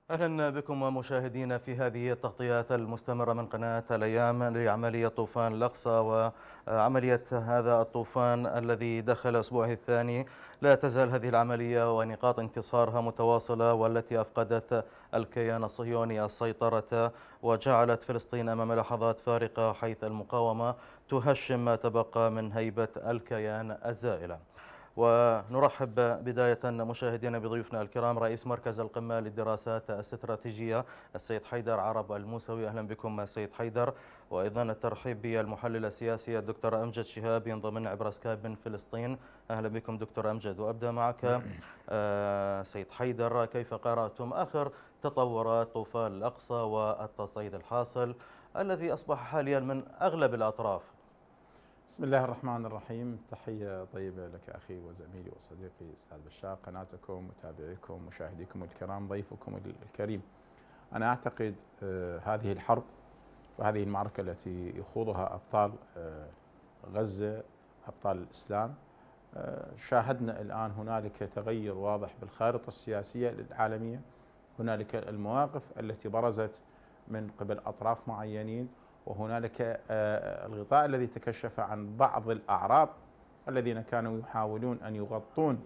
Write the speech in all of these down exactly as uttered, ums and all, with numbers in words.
أهلا بكم مشاهدينا في هذه التغطيات المستمرة من قناة الأيام لعملية طوفان الأقصى. وعملية هذا الطوفان الذي دخل أسبوعه الثاني، لا تزال هذه العملية ونقاط انتصارها متواصلة، والتي أفقدت الكيان الصهيوني السيطرة وجعلت فلسطين أمام لحظات فارقة، حيث المقاومة تهشم ما تبقى من هيبة الكيان الزائلة. ونرحب بداية مشاهدينا بضيوفنا الكرام، رئيس مركز القمة للدراسات الاستراتيجية السيد حيدر عرب الموسوي. أهلا بكم سيد حيدر. وأيضا الترحيب بالمحلل السياسي الدكتور أمجد شهاب، ينضم عبر سكايب من فلسطين. أهلا بكم دكتور أمجد. وأبدأ معك سيد حيدر، كيف قرأتم آخر تطورات طوفان الأقصى والتصعيد الحاصل الذي أصبح حاليا من أغلب الأطراف؟ بسم الله الرحمن الرحيم. تحية طيبة لك أخي وزميلي وصديقي أستاذ بشار، قناتكم، متابعيكم، مشاهديكم الكرام، ضيفكم الكريم. أنا أعتقد هذه الحرب وهذه المعركة التي يخوضها أبطال غزة، أبطال الإسلام، شاهدنا الآن هنالك تغير واضح بالخارطة السياسية العالمية. هنالك المواقف التي برزت من قبل أطراف معينين، وهنالك الغطاء الذي تكشف عن بعض الأعراب الذين كانوا يحاولون أن يغطون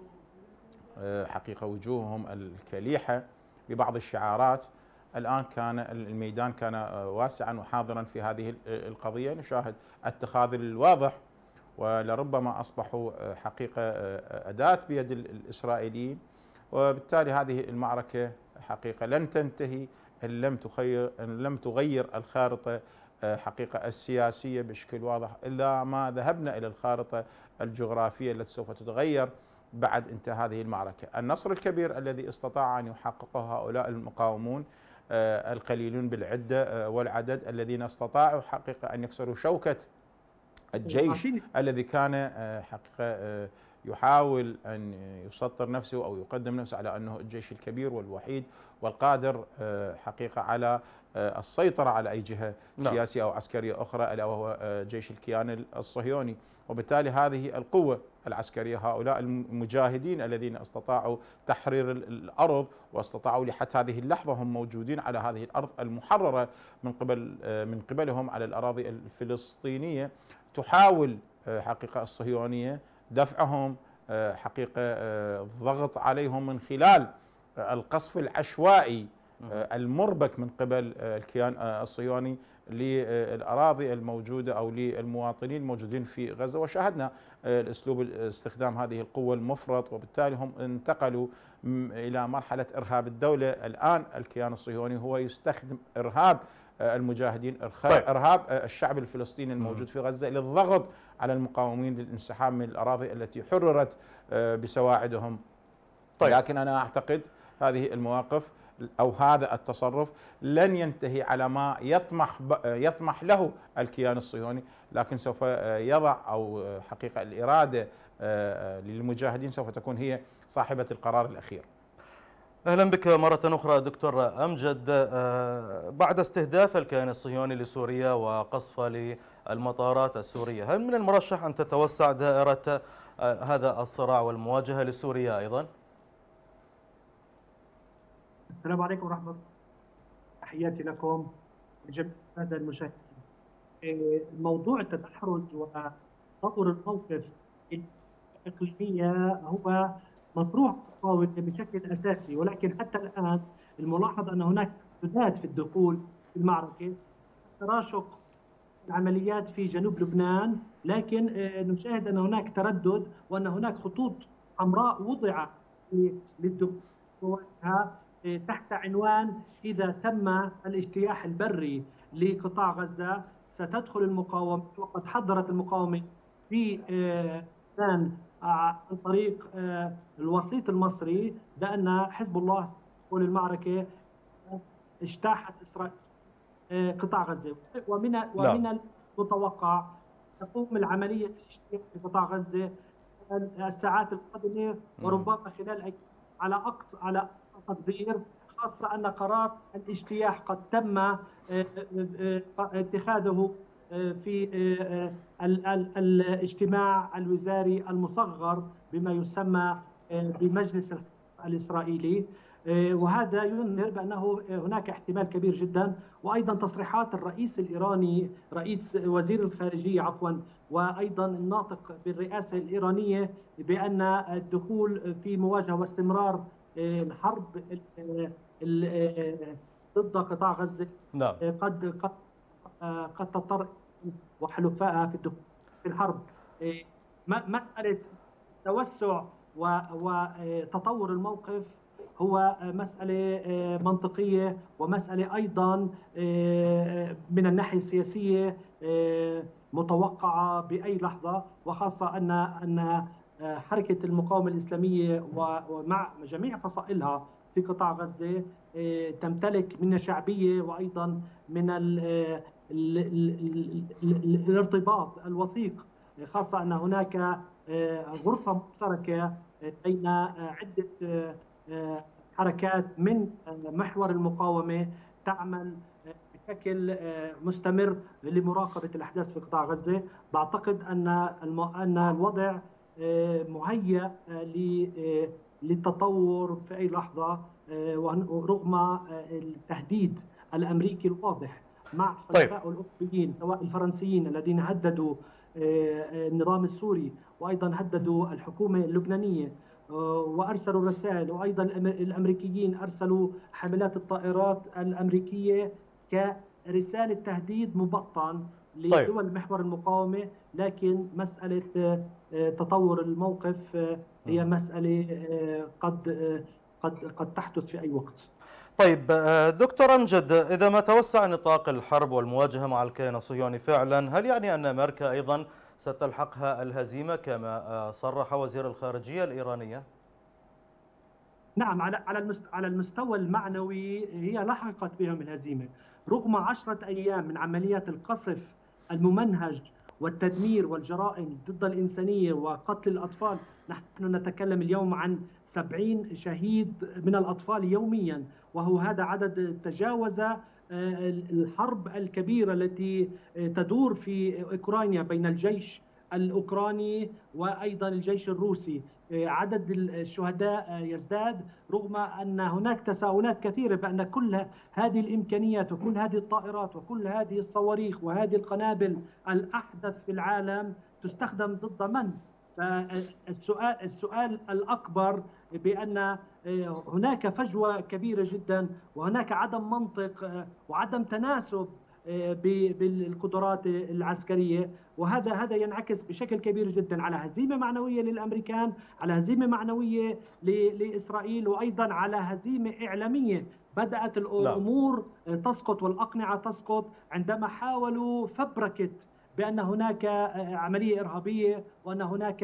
حقيقة وجوههم الكليحة ببعض الشعارات. الآن كان الميدان كان واسعا وحاضرا في هذه القضية. نشاهد التخاذل الواضح، ولربما أصبحوا حقيقة أداة بيد الإسرائيليين، وبالتالي هذه المعركة حقيقة لن تنتهي إن لم تغير إن لم تغير الخارطة حقيقة السياسية بشكل واضح، إلا ما ذهبنا إلى الخارطة الجغرافية التي سوف تتغير بعد انتهاء هذه المعركة. النصر الكبير الذي استطاع أن يحققه هؤلاء المقاومون القليلون بالعدة والعدد، الذين استطاعوا حقيقة أن يكسروا شوكة الجيش الذي كان حقيقة يحاول أن يسطر نفسه أو يقدم نفسه على أنه الجيش الكبير والوحيد والقادر حقيقة على السيطرة على أي جهة سياسية أو عسكرية أخرى، ألا وهو جيش الكيان الصهيوني. وبالتالي هذه القوة العسكرية، هؤلاء المجاهدين الذين استطاعوا تحرير الأرض واستطاعوا لحتى هذه اللحظة هم موجودين على هذه الأرض المحررة من قبل من قبلهم على الأراضي الفلسطينية، تحاول حقيقة الصهيونية دفعهم، حقيقة الضغط عليهم من خلال القصف العشوائي المربك من قبل الكيان الصهيوني للأراضي الموجودة أو للمواطنين الموجودين في غزة. وشاهدنا الأسلوب استخدام هذه القوة المفرط، وبالتالي هم انتقلوا إلى مرحلة إرهاب الدولة. الآن الكيان الصهيوني هو يستخدم إرهاب المجاهدين، إرهاب الشعب الفلسطيني الموجود في غزة للضغط على المقاومين للانسحاب من الأراضي التي حررت بسواعدهم. طيب. لكن أنا أعتقد هذه المواقف أو هذا التصرف لن ينتهي على ما يطمح يطمح له الكيان الصهيوني، لكن سوف يضع أو حقيقة الإرادة للمجاهدين سوف تكون هي صاحبة القرار الأخير. أهلا بك مرة أخرى دكتور أمجد. بعد استهداف الكيان الصهيوني لسوريا وقصف للمطارات السورية، هل من المرشح أن تتوسع دائرة هذا الصراع والمواجهة لسوريا أيضا؟ السلام عليكم ورحمة الله، تحياتي لكم جميع السادة المشاهدين. موضوع التدحرج وتطور الموقف الإقليمية هو مطروح بشكل أساسي، ولكن حتى الآن الملاحظ أن هناك ترددات في الدخول في المعركة، تراشق العمليات في جنوب لبنان، لكن نشاهد أن هناك تردد وأن هناك خطوط حمراء وضعت للدخول تحت عنوان إذا تم الاجتياح البري لقطاع غزة ستدخل المقاومة. وقد حذرت المقاومة في لبنان عن طريق الوسيط المصري بأن حزب الله سيدخل المعركة اجتاحت إسرائيل قطاع غزة، ومن ومن المتوقع تقوم العملية الاجتياح في قطاع غزة الساعات القادمة، وربما خلال أي على أقصى على تقدير، خاصة أن قرار الاجتياح قد تم اتخاذه في الاجتماع الوزاري المصغر بما يسمى بمجلس الإسرائيلي. وهذا ينذر بأنه هناك احتمال كبير جدا. وأيضا تصريحات الرئيس الإيراني، رئيس وزير الخارجية عفوا، وأيضا الناطق بالرئاسة الإيرانية، بأن الدخول في مواجهة واستمرار الحرب ضد قطاع غزة نعم. قد قد قد تضطر وحلفائها في الدخول في الحرب. مسألة توسع وتطور الموقف هو مسألة منطقية، ومسألة أيضا من الناحية السياسية متوقعة بأي لحظة، وخاصة أن أن حركة المقاومة الإسلامية ومع جميع فصائلها في قطاع غزة تمتلك من الشعبية وأيضا من ال ال ال ال الارتباط الوثيق، خاصة أن هناك غرفة مشتركة بين عدة حركات من محور المقاومة تعمل بشكل مستمر لمراقبة الأحداث في قطاع غزة. بعتقد أن أن الوضع مهيأ للتطور في أي لحظة، رغم التهديد الأمريكي الواضح مع حلفائه الأوروبيين سواء الفرنسيين الذين هددوا النظام السوري وأيضا هددوا الحكومة اللبنانية وأرسلوا رسائل، وأيضا الأمريكيين أرسلوا حملات الطائرات الأمريكية كرسالة تهديد مبطن لدول محور المقاومة. لكن مسألة تطور الموقف هي مسألة قد قد قد تحدث في أي وقت. طيب دكتور أمجد، إذا ما توسع نطاق الحرب والمواجهة مع الكيان الصهيوني فعلا، هل يعني أن أمريكا أيضا ستلحقها الهزيمة كما صرح وزير الخارجية الإيرانية؟ نعم، على على على المستوى المعنوي هي لحقت بهم الهزيمة، رغم عشرة أيام من عمليات القصف الممنهج والتدمير والجرائم ضد الإنسانية وقتل الأطفال. نحن نتكلم اليوم عن سبعين شهيد من الأطفال يوميا، وهو هذا عدد تجاوز الحرب الكبيرة التي تدور في أوكرانيا بين الجيش الأوكراني وأيضا الجيش الروسي. عدد الشهداء يزداد، رغم أن هناك تساؤلات كثيرة بأن كل هذه الإمكانيات وكل هذه الطائرات وكل هذه الصواريخ وهذه القنابل الأحدث في العالم تستخدم ضد من؟ فالسؤال السؤال الأكبر بأن هناك فجوة كبيرة جدا، وهناك عدم منطق وعدم تناسب بالقدرات العسكرية، وهذا هذا ينعكس بشكل كبير جدا على هزيمة معنوية للأمريكان، على هزيمة معنوية لإسرائيل، وأيضا على هزيمة إعلامية. بدأت الأمور تسقط والأقنعة تسقط عندما حاولوا فبركة بأن هناك عملية إرهابية وأن هناك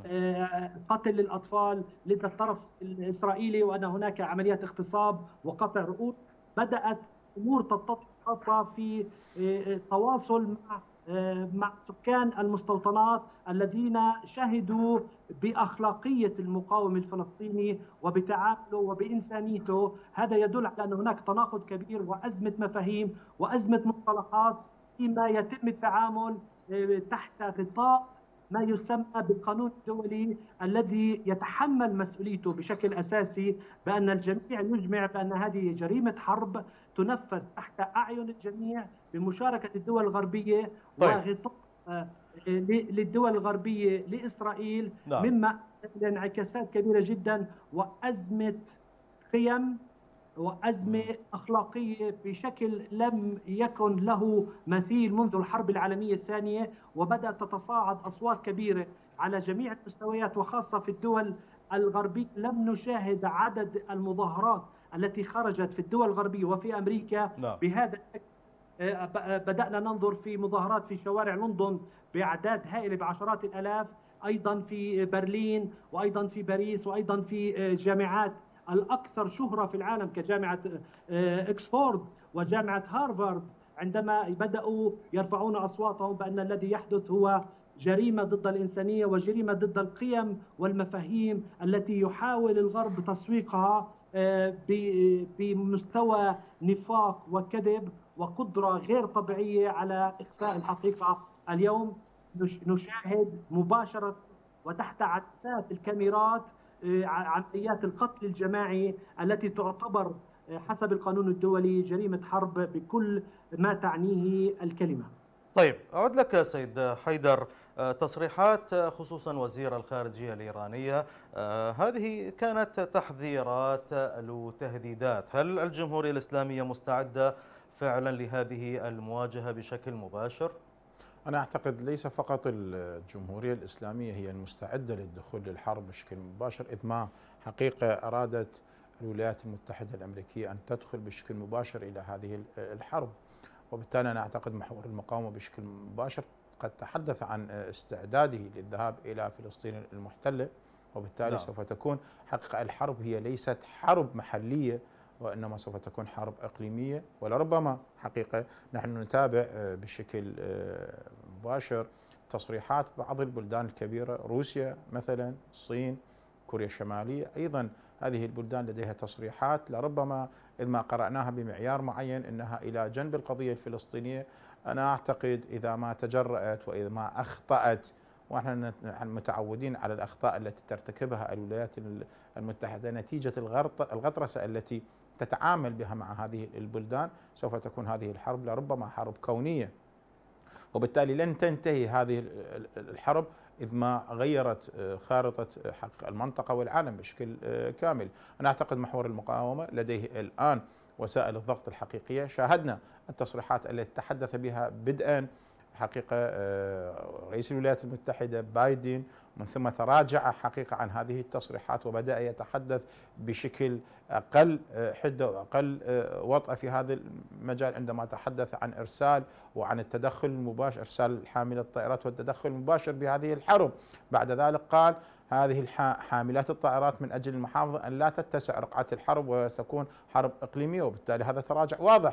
قتل للأطفال لدى الطرف الإسرائيلي وأن هناك عمليات اغتصاب وقطع رؤوس. بدأت أمور تتطور، خاصة في التواصل مع مع سكان المستوطنات الذين شهدوا بأخلاقية المقاوم الفلسطيني وبتعامله وبإنسانيته. هذا يدل على أن هناك تناقض كبير وأزمة مفاهيم وأزمة مصطلحات فيما يتم التعامل تحت غطاء ما يسمى بالقانون الدولي الذي يتحمل مسؤوليته بشكل أساسي، بأن الجميع يجمع بأن هذه جريمة حرب تنفذ تحت أعين الجميع بمشاركة الدول الغربية. طيب. وغطاء للدول الغربية لإسرائيل. نعم. مما انعكاسات كبيرة جدا وأزمة قيم وأزمة أخلاقية بشكل لم يكن له مثيل منذ الحرب العالمية الثانية، وبدأت تتصاعد أصوات كبيرة على جميع المستويات، وخاصة في الدول الغربية. لم نشاهد عدد المظاهرات التي خرجت في الدول الغربية وفي أمريكا لا. بهذا. بدأنا ننظر في مظاهرات في شوارع لندن بأعداد هائلة بعشرات الآلاف، أيضا في برلين وأيضا في باريس وأيضا في جامعات الأكثر شهرة في العالم كجامعة إكسفورد وجامعة هارفارد، عندما بدأوا يرفعون أصواتهم بأن الذي يحدث هو جريمة ضد الإنسانية وجريمة ضد القيم والمفاهيم التي يحاول الغرب تسويقها بمستوى نفاق وكذب وقدرة غير طبيعية على إخفاء الحقيقة. اليوم نشاهد مباشرة وتحت عدسات الكاميرات عمليات القتل الجماعي التي تعتبر حسب القانون الدولي جريمة حرب بكل ما تعنيه الكلمة. طيب أعود لك سيد حيدر. تصريحات خصوصا وزير الخارجية الإيرانية هذه كانت تحذيرات وتهديدات، هل الجمهورية الإسلامية مستعدة فعلا لهذه المواجهة بشكل مباشر؟ أنا أعتقد ليس فقط الجمهورية الإسلامية هي المستعدة للدخول للحرب بشكل مباشر، إذ ما حقيقة أرادت الولايات المتحدة الأمريكية أن تدخل بشكل مباشر إلى هذه الحرب، وبالتالي أنا أعتقد محور المقاومة بشكل مباشر قد تحدث عن استعداده للذهاب إلى فلسطين المحتلة، وبالتالي لا. سوف تكون حقيقة الحرب هي ليست حرب محلية، وإنما سوف تكون حرب إقليمية. ولربما حقيقة نحن نتابع بشكل مباشر تصريحات بعض البلدان الكبيرة، روسيا مثلا، الصين، كوريا الشمالية، أيضا هذه البلدان لديها تصريحات لربما إذ ما قرأناها بمعيار معين أنها إلى جنب القضية الفلسطينية. أنا أعتقد إذا ما تجرأت وإذا ما أخطأت، ونحن متعودين على الأخطاء التي ترتكبها الولايات المتحدة نتيجة الغطرسة التي تتعامل بها مع هذه البلدان، سوف تكون هذه الحرب لربما حرب كونية، وبالتالي لن تنتهي هذه الحرب إذ ما غيرت خارطة حق المنطقة والعالم بشكل كامل. أنا أعتقد محور المقاومة لديه الآن وسائل الضغط الحقيقية. شاهدنا التصريحات التي تحدث بها بدءا حقيقة رئيس الولايات المتحدة بايدن، من ثم تراجع حقيقة عن هذه التصريحات وبدأ يتحدث بشكل أقل حدة وأقل وطأة في هذا المجال، عندما تحدث عن إرسال وعن التدخل المباشر، إرسال حاملة الطائرات والتدخل المباشر بهذه الحرب. بعد ذلك قال هذه حاملات الطائرات من أجل المحافظة أن لا تتسع رقعة الحرب وتكون حرب إقليمية، وبالتالي هذا تراجع واضح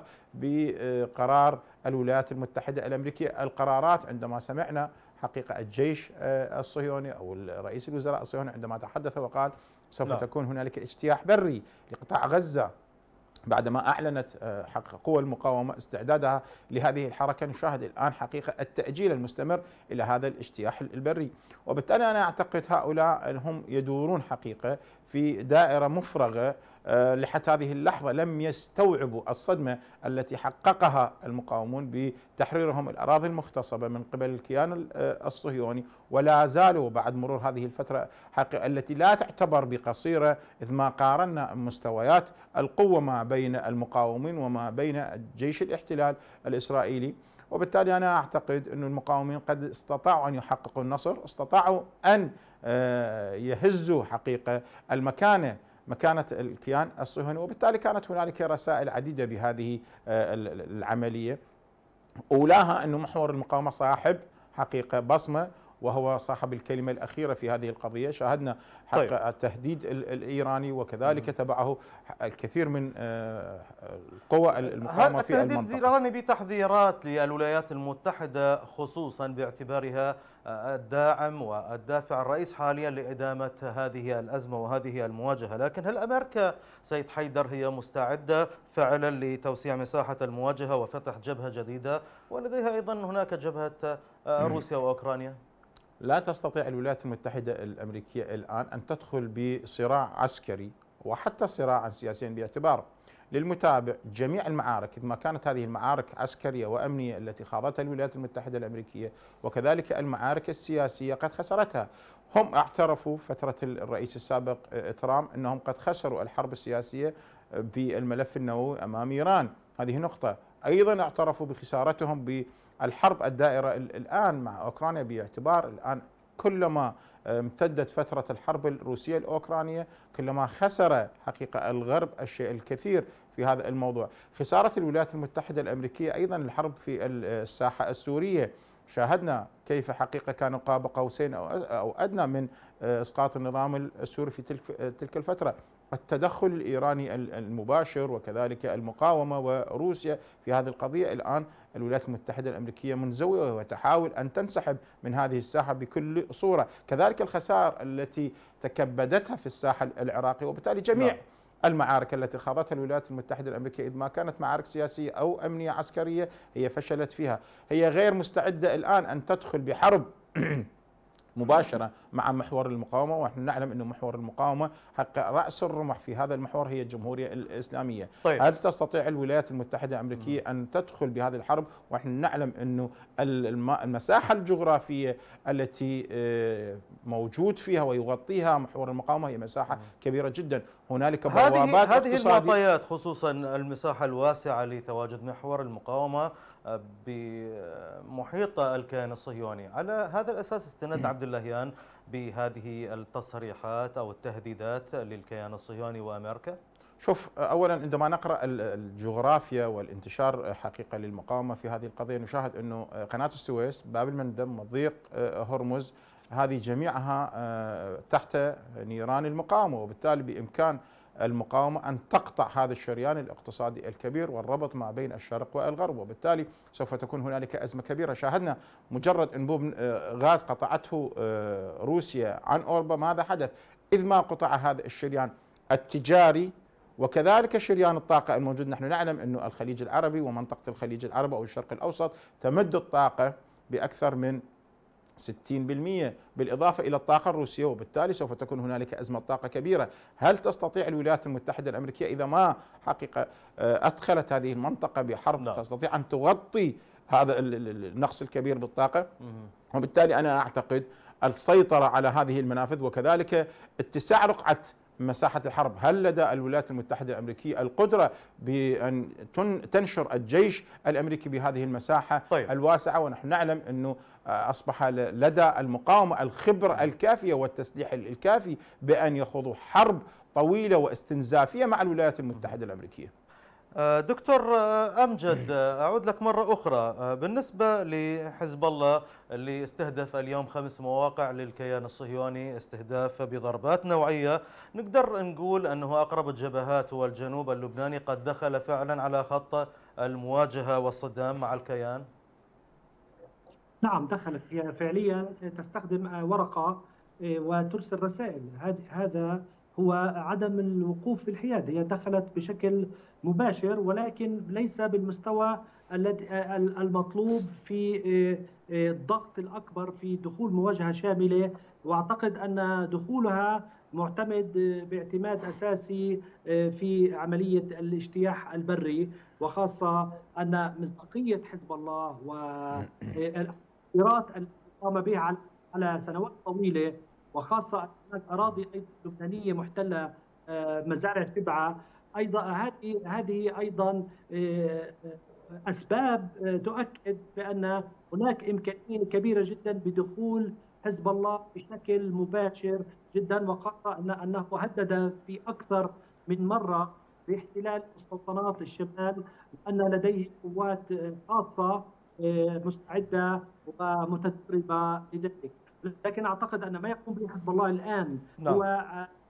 بقرار الولايات المتحدة الأمريكية. القرارات عندما سمعنا حقيقة الجيش الصهيوني أو رئيس الوزراء الصهيوني عندما تحدث وقال سوف لا. تكون هنالك اجتياح بري لقطاع غزة، بعدما أعلنت حق قوى المقاومة استعدادها لهذه الحركة، نشاهد الآن حقيقة التأجيل المستمر إلى هذا الاجتياح البري. وبالتالي أنا أعتقد هؤلاء هم يدورون حقيقة في دائرة مفرغة لحتى هذه اللحظة، لم يستوعبوا الصدمة التي حققها المقاومون بتحريرهم الأراضي المغتصبة من قبل الكيان الصهيوني، ولا زالوا بعد مرور هذه الفترة حقيقة التي لا تعتبر بقصيرة إذ ما قارنا مستويات القوة ما بين المقاومين وما بين جيش الاحتلال الإسرائيلي. وبالتالي أنا أعتقد أن المقاومين قد استطاعوا أن يحققوا النصر، استطاعوا أن يهزوا حقيقة المكانة مكانة الكيان الصهيوني، وبالتالي كانت هنالك رسائل عديدة بهذه العملية، أولاها أن محور المقاومة صاحب حقيقة بصمة وهو صاحب الكلمة الأخيرة في هذه القضية. شاهدنا حق طيب. التهديد الإيراني وكذلك تبعه الكثير من قوى المقاومة في المنطقة. التهديد الإيراني بتحذيرات للولايات المتحدة خصوصا باعتبارها الداعم والدافع الرئيس حاليا لإدامة هذه الأزمة وهذه المواجهة، لكن هل أمريكا سيد حيدر هي مستعدة فعلا لتوسيع مساحة المواجهة وفتح جبهة جديدة، ولديها أيضا هناك جبهة روسيا وأوكرانيا؟ لا تستطيع الولايات المتحدة الأمريكية الآن أن تدخل بصراع عسكري وحتى صراعا سياسيا، باعتبار للمتابع جميع المعارك إذ ما كانت هذه المعارك عسكرية وأمنية التي خاضتها الولايات المتحدة الأمريكية وكذلك المعارك السياسية قد خسرتها. هم اعترفوا فترة الرئيس السابق ترامب أنهم قد خسروا الحرب السياسية بالملف النووي أمام إيران، هذه نقطة. أيضا اعترفوا بخسارتهم بالحرب الدائرة الآن مع أوكرانيا، باعتبار الآن كلما امتدت فترة الحرب الروسية الأوكرانية كلما خسر حقيقة الغرب الشيء الكثير في هذا الموضوع. خسارة الولايات المتحدة الأمريكية أيضا الحرب في الساحة السورية، شاهدنا كيف حقيقة كانوا قاب قوسين أو أدنى من إسقاط النظام السوري في تلك الفترة. التدخل الإيراني المباشر وكذلك المقاومة وروسيا في هذه القضية، الآن الولايات المتحدة الأمريكية منزوية وتحاول أن تنسحب من هذه الساحة بكل صورة، كذلك الخسائر التي تكبدتها في الساحة العراقية، وبالتالي جميع لا. المعارك التي خاضتها الولايات المتحدة الأمريكية إذ ما كانت معارك سياسية أو أمنية عسكرية هي فشلت فيها. هي غير مستعدة الآن أن تدخل بحرب مباشرة مع محور المقاومة، ونحن نعلم أن محور المقاومة حق رأس الرمح في هذا المحور هي الجمهورية الإسلامية. طيب. هل تستطيع الولايات المتحدة الأمريكية أن تدخل بهذه الحرب ونحن نعلم أنه المساحة الجغرافية التي موجود فيها ويغطيها محور المقاومة هي مساحة كبيرة جدا، هنالك بوابات هذه هذه المعطيات خصوصا المساحة الواسعة لتواجد محور المقاومة بمحيط الكيان الصهيوني، على هذا الأساس استند عبد اللهيان بهذه التصريحات أو التهديدات للكيان الصهيوني وأمريكا؟ شوف، أولا عندما نقرأ الجغرافيا والانتشار حقيقة للمقاومة في هذه القضية نشاهد أنه قناة السويس، باب المندب، مضيق هرمز، هذه جميعها تحت نيران المقاومة، وبالتالي بإمكان المقاومة أن تقطع هذا الشريان الاقتصادي الكبير والربط ما بين الشرق والغرب، وبالتالي سوف تكون هنالك أزمة كبيرة. شاهدنا مجرد أنبوب غاز قطعته روسيا عن أوروبا ماذا حدث؟ إذ ما قطع هذا الشريان التجاري وكذلك شريان الطاقة الموجود. نحن نعلم أن الخليج العربي ومنطقة الخليج العربي أو الشرق الأوسط تمد الطاقة بأكثر من ستين بالمئة بالإضافة إلى الطاقة الروسية، وبالتالي سوف تكون هنالك أزمة طاقة كبيرة. هل تستطيع الولايات المتحدة الأمريكية إذا ما حقيقة أدخلت هذه المنطقة بحرب لا. تستطيع أن تغطي هذا النقص الكبير بالطاقة؟ وبالتالي أنا أعتقد السيطرة على هذه المنافذ وكذلك اتساع رقعة مساحة الحرب. هل لدى الولايات المتحدة الأمريكية القدرة بأن تنشر الجيش الأمريكي بهذه المساحة طيب. الواسعة؟ ونحن نعلم أنه أصبح لدى المقاومة الخبرة الكافية والتسليح الكافي بأن يخوضوا حرب طويلة واستنزافية مع الولايات المتحدة الأمريكية. دكتور أمجد، أعود لك مرة أخرى. بالنسبة لحزب الله اللي استهدف اليوم خمس مواقع للكيان الصهيوني استهداف بضربات نوعية، نقدر نقول أنه أقرب الجبهات هو الجنوب اللبناني قد دخل فعلا على خط المواجهة والصدام مع الكيان؟ نعم، دخلت هي فعليا تستخدم ورقة وترسل رسائل. هذا هو عدم الوقوف في الحياد. هي دخلت بشكل مباشر ولكن ليس بالمستوى المطلوب في الضغط الأكبر في دخول مواجهة شاملة، وأعتقد أن دخولها معتمد باعتماد أساسي في عملية الاجتياح البري، وخاصة أن مصداقية حزب الله والإيرات التي قام بها على سنوات طويلة، وخاصة أن أراضي لبنانية محتلة مزارع شبعة أيضا، هذه هذه أيضا أسباب تؤكد بأن هناك إمكانية كبيرة جدا بدخول حزب الله بشكل مباشر جدا، وخاصة أن أنه هدد في أكثر من مرة باحتلال مستوطنات الشمال، وأن لديه قوات خاصة مستعدة ومتدربة لذلك. لكن أعتقد أن ما يقوم به حزب الله الآن نعم. هو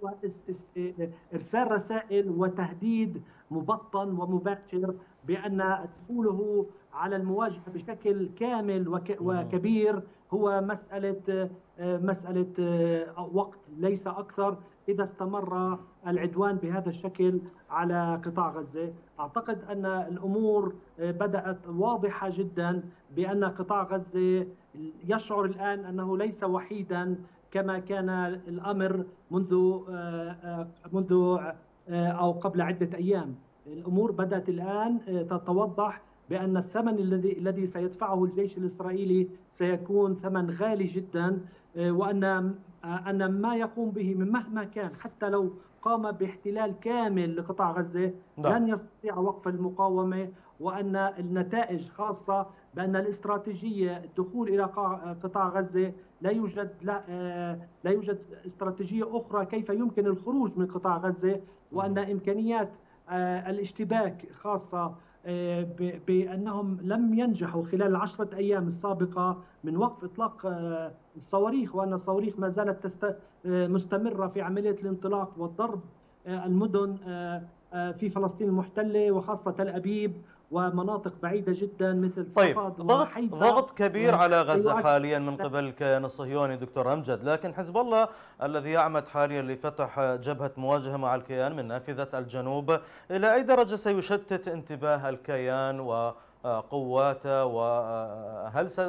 إرسال رسائل وتهديد مبطن ومباشر بأن دخوله على المواجهة بشكل كامل وكبير هو مسألة مسألة وقت ليس أكثر إذا استمر العدوان بهذا الشكل على قطاع غزة. أعتقد أن الأمور بدأت واضحة جدا بأن قطاع غزة يشعر الآن أنه ليس وحيدا كما كان الأمر منذ منذ أو قبل عدة أيام. الأمور بدأت الآن تتوضح بأن الثمن الذي الذي سيدفعه الجيش الإسرائيلي سيكون ثمن غالي جدا، وأن أن ما يقوم به من مهما كان حتى لو قام باحتلال كامل لقطاع غزة لا. لن يستطيع وقف المقاومة، وأن النتائج خاصة بأن الاستراتيجية الدخول إلى قطاع غزة لا يوجد لا, لا يوجد استراتيجية أخرى كيف يمكن الخروج من قطاع غزة، وأن إمكانيات الاشتباك خاصة بأنهم لم ينجحوا خلال العشرة أيام السابقة من وقف إطلاق الصواريخ، وأن الصواريخ ما زالت مستمرة في عملية الانطلاق والضرب المدن في فلسطين المحتلة وخاصة تل أبيب ومناطق بعيدة جدا مثل طيب صفد وحيفا. ضغط كبير على غزة حاليا من قبل الكيان الصهيوني دكتور أمجد، لكن حزب الله الذي يعمد حاليا لفتح جبهة مواجهة مع الكيان من نافذة الجنوب، إلى أي درجة سيشتت انتباه الكيان وقواته؟ وهل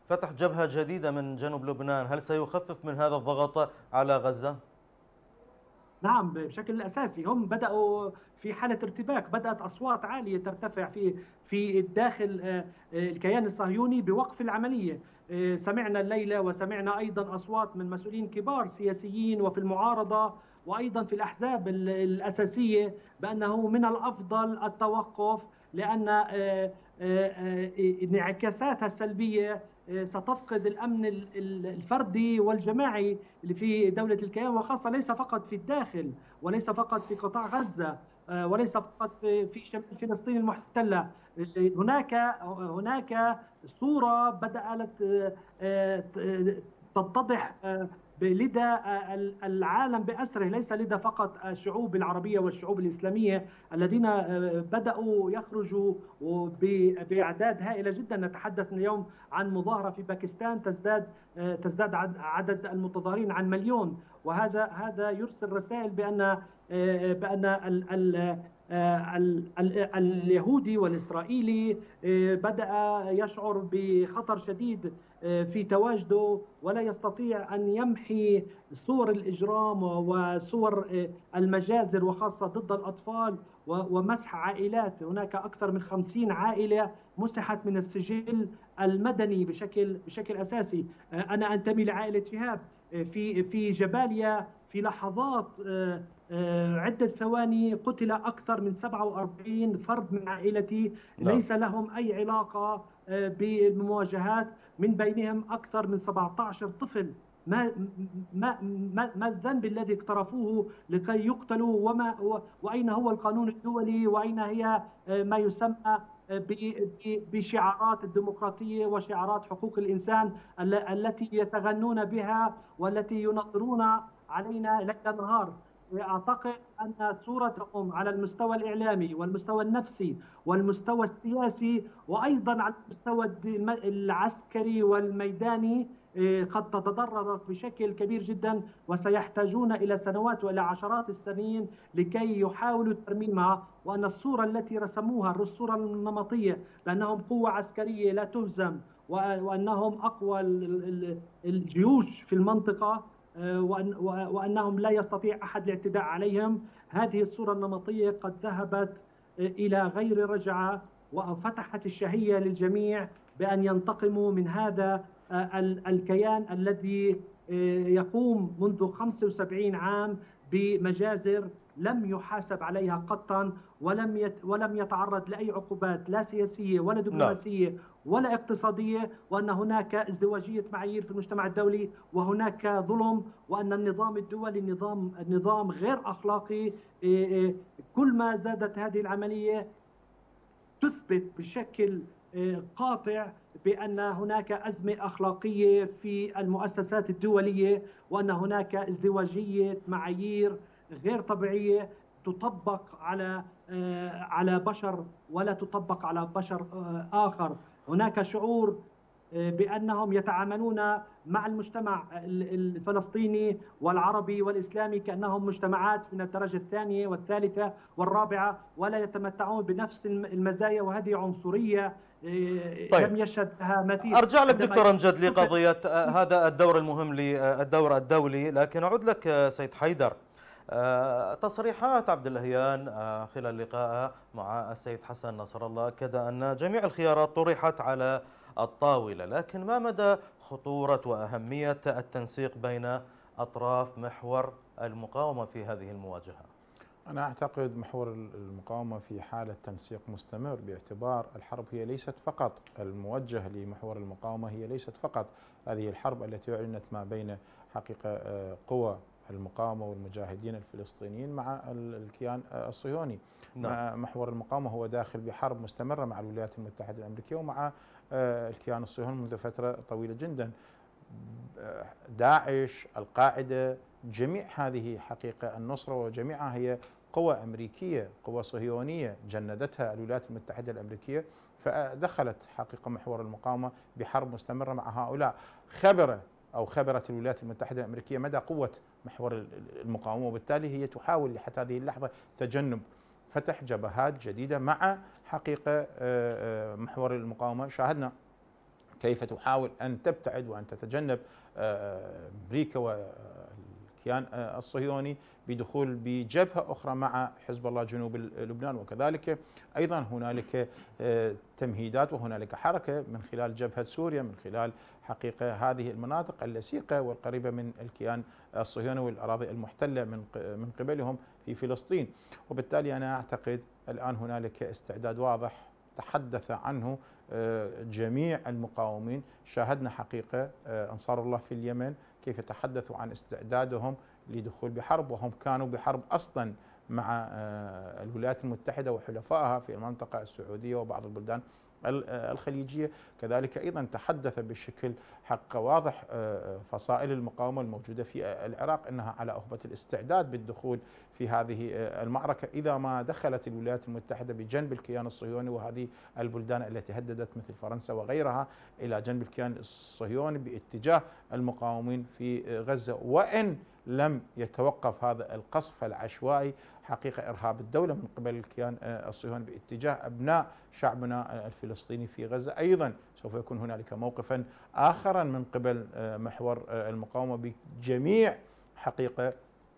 فتح جبهة جديدة من جنوب لبنان، هل سيخفف من هذا الضغط على غزة؟ نعم بشكل اساسي، هم بداوا في حاله ارتباك، بدات اصوات عاليه ترتفع في في الداخل الكيان الصهيوني بوقف العمليه. سمعنا الليله وسمعنا ايضا اصوات من مسؤولين كبار سياسيين وفي المعارضه وايضا في الاحزاب الاساسيه بانه من الافضل التوقف، لان انعكاساتها السلبيه ستفقد الامن الفردي والجماعي اللي في دوله الكيان، وخاصه ليس فقط في الداخل وليس فقط في قطاع غزه وليس فقط في شمال فلسطين المحتله. هناك هناك صوره بدات تتضح لدى العالم بأسره، ليس لدى فقط الشعوب العربية والشعوب الإسلامية الذين بدأوا يخرجوا بأعداد هائلة جدا. نتحدث اليوم عن مظاهرة في باكستان تزداد تزداد عدد المتظاهرين عن مليون، وهذا هذا يرسل رسائل بأن بأن ال ال ال ال اليهودي والإسرائيلي بدأ يشعر بخطر شديد في تواجده، ولا يستطيع أن يمحي صور الإجرام وصور المجازر وخاصة ضد الأطفال ومسح عائلات. هناك أكثر من خمسين عائلة مسحت من السجل المدني بشكل بشكل أساسي. أنا أنتمي لعائلة شهاب في في جباليا، في لحظات عدة ثواني قتل أكثر من سبعة وأربعين فرد من عائلتي ليس لهم أي علاقة بالمواجهات، من بينهم أكثر من سبعة عشر طفل. ما ما ما, ما الذنب الذي اقترفوه لكي يقتلوا؟ وما وأين هو القانون الدولي؟ وأين هي ما يسمى بشعارات الديمقراطية وشعارات حقوق الإنسان التي يتغنون بها والتي ينظرون علينا ليل نهار؟ أعتقد أن صورتهم على المستوى الإعلامي والمستوى النفسي والمستوى السياسي وأيضا على المستوى العسكري والميداني قد تتضررت بشكل كبير جدا، وسيحتاجون إلى سنوات وإلى عشرات السنين لكي يحاولوا ترميمها. وأن الصورة التي رسموها الصورة النمطية بأنهم قوة عسكرية لا تهزم وأنهم أقوى الجيوش في المنطقة وأنهم لا يستطيع أحد الاعتداء عليهم، هذه الصورة النمطية قد ذهبت إلى غير رجعة وفتحت الشهية للجميع بأن ينتقموا من هذا الكيان الذي يقوم منذ خمسة وسبعين عام بمجازر لم يحاسب عليها قطا، ولم يت ولم يتعرض لأي عقوبات لا سياسية ولا دبلوماسية ولا اقتصادية، وأن هناك ازدواجية معايير في المجتمع الدولي وهناك ظلم، وأن النظام الدولي نظام نظام غير أخلاقي. كل ما زادت هذه العملية تثبت بشكل قاطع بأن هناك أزمة أخلاقية في المؤسسات الدولية، وأن هناك ازدواجية معايير غير طبيعية تطبق على على بشر ولا تطبق على بشر آخر. هناك شعور بأنهم يتعاملون مع المجتمع الفلسطيني والعربي والإسلامي كأنهم مجتمعات من الدرجة الثانية والثالثة والرابعة، ولا يتمتعون بنفس المزايا، وهذه عنصرية طيب. لم يشهد لها مثيل. أرجع لك دكتور أمجد لقضية هذا الدور المهم للدور الدولي، لكن أعود لك سيد حيدر. تصريحات عبد اللهيان خلال لقائه مع السيد حسن نصر الله أكد أن جميع الخيارات طرحت على الطاولة، لكن ما مدى خطورة وأهمية التنسيق بين أطراف محور المقاومة في هذه المواجهة؟ أنا أعتقد محور المقاومة في حالة تنسيق مستمر، باعتبار الحرب هي ليست فقط الموجهة لمحور المقاومة، هي ليست فقط هذه الحرب التي أعلنت ما بين حقيقة قوى المقاومة والمجاهدين الفلسطينيين مع الكيان الصهيوني. نعم. محور المقاومة هو داخل بحرب مستمرة مع الولايات المتحدة الأمريكية ومع الكيان الصهيوني منذ فترة طويلة جدا. داعش، القاعدة، جميع هذه حقيقة النصرة وجميعها هي قوى أمريكية، قوى صهيونية جندتها الولايات المتحدة الأمريكية، فدخلت حقيقة محور المقاومة بحرب مستمرة مع هؤلاء. خبرة أو خبرت الولايات المتحدة الأمريكية مدى قوة محور المقاومة، وبالتالي هي تحاول حتى هذه اللحظة تجنب فتح جبهات جديدة مع حقيقة محور المقاومة. شاهدنا كيف تحاول أن تبتعد وأن تتجنب أمريكا والكيان الصهيوني بدخول بجبهة أخرى مع حزب الله جنوب لبنان. وكذلك أيضا هنالك تمهيدات وهنالك حركة من خلال جبهة سوريا، من خلال حقيقة هذه المناطق اللصيقة والقريبة من الكيان الصهيوني والأراضي المحتلة من من قبلهم في فلسطين. وبالتالي أنا أعتقد الآن هنالك استعداد واضح تحدث عنه جميع المقاومين. شاهدنا حقيقة أنصار الله في اليمن كيف تحدثوا عن استعدادهم لدخول بحرب، وهم كانوا بحرب أصلا مع الولايات المتحدة وحلفائها في المنطقة السعودية وبعض البلدان الخليجية. كذلك أيضا تحدث بشكل حق واضح فصائل المقاومة الموجودة في العراق أنها على أهبة الاستعداد بالدخول في هذه المعركة إذا ما دخلت الولايات المتحدة بجنب الكيان الصهيوني وهذه البلدان التي هددت مثل فرنسا وغيرها إلى جنب الكيان الصهيوني باتجاه المقاومين في غزة. وإن لم يتوقف هذا القصف العشوائي حقيقة إرهاب الدولة من قبل الكيان الصهيوني باتجاه أبناء شعبنا الفلسطيني في غزة، أيضا سوف يكون هنالك موقفا آخرا من قبل محور المقاومة بجميع حقيقة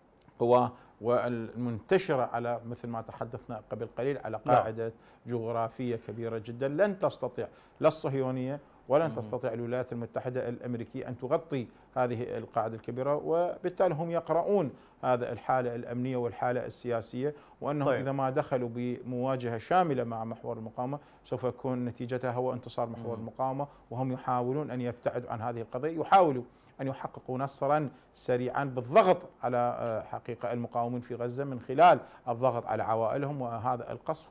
قواه والمنتشرة على مثل ما تحدثنا قبل قليل على قاعدة جغرافية كبيرة جدا. لن تستطيع لا الصهيونية ولن تستطيع الولايات المتحدة الأمريكية أن تغطي هذه القاعدة الكبيرة، وبالتالي هم يقرؤون هذا الحالة الأمنية والحالة السياسية، وأنهم طيب. إذا ما دخلوا بمواجهة شاملة مع محور المقاومة سوف يكون نتيجتها هو انتصار محور المقاومة، وهم يحاولون أن يبتعدوا عن هذه القضية، يحاولوا أن يحققوا نصرا سريعا بالضغط على حقيقة المقاومين في غزة من خلال الضغط على عوائلهم وهذا القصف